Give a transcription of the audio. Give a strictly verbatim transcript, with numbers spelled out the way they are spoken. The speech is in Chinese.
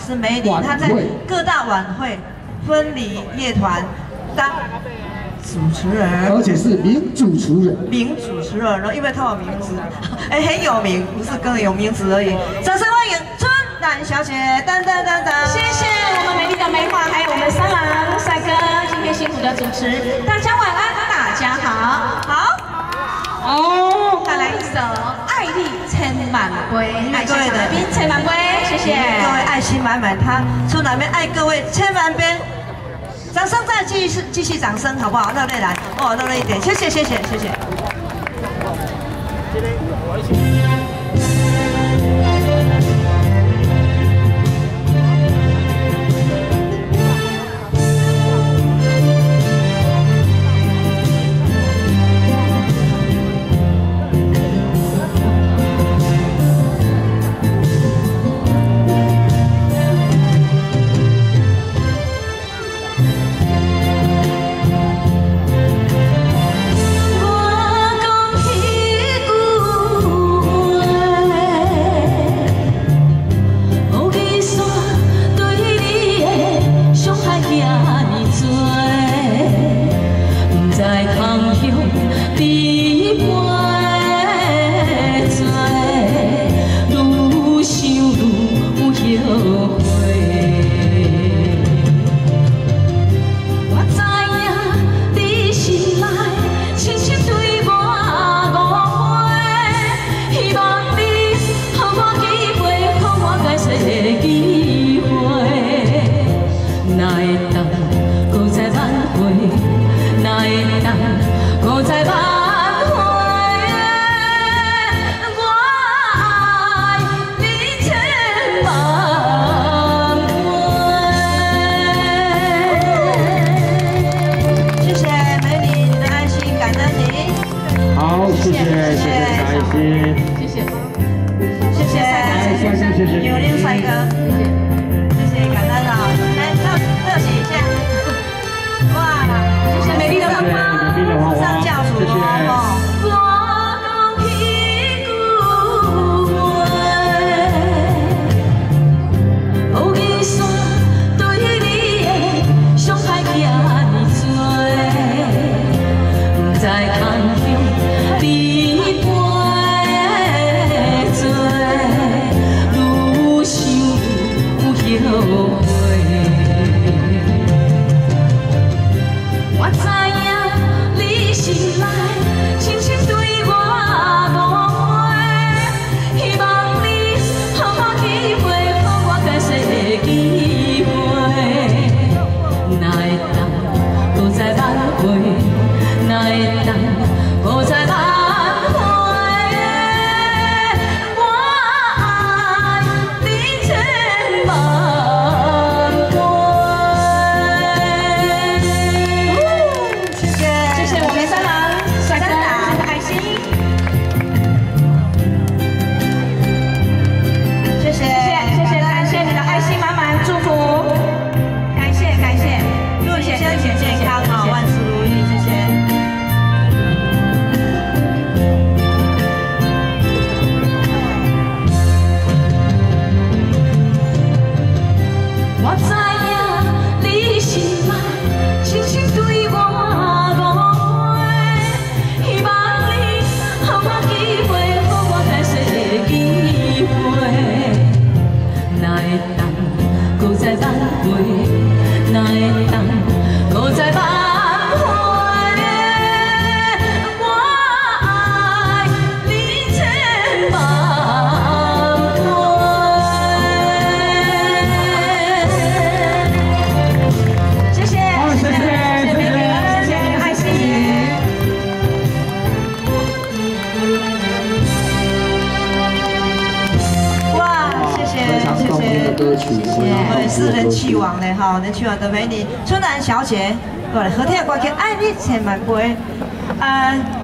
是美女，她在各大晚会、婚礼乐团当主持人， 而且是名主持人。 名主持人呢，因为她有名字，哎，很有名，不是更有名字而已。掌声欢迎春兰小姐，当当当当！ 谢谢我们美丽的梅花，还有我们三郎帅哥，今天辛苦的主持，大家晚安，大家好，好。 哦，带来一首《爱你千万杯》，爱各位来宾千万杯，谢谢各位爱心满满，他出哪边爱各位千万杯，掌声再继续继续掌声好不好？热烈来，哦，热烈一点，谢谢谢谢谢谢。 谢谢谢谢开心， 谢谢谢谢帅哥，谢谢有林帅哥，谢谢感恩啊，来热热情一下，哇，谢谢美丽的花花， 美丽的花花， 上教主哦。 歌曲， 对，是人气王的哈，人气王的美女春兰小姐，过来合听歌曲《爱你千万杯》，啊。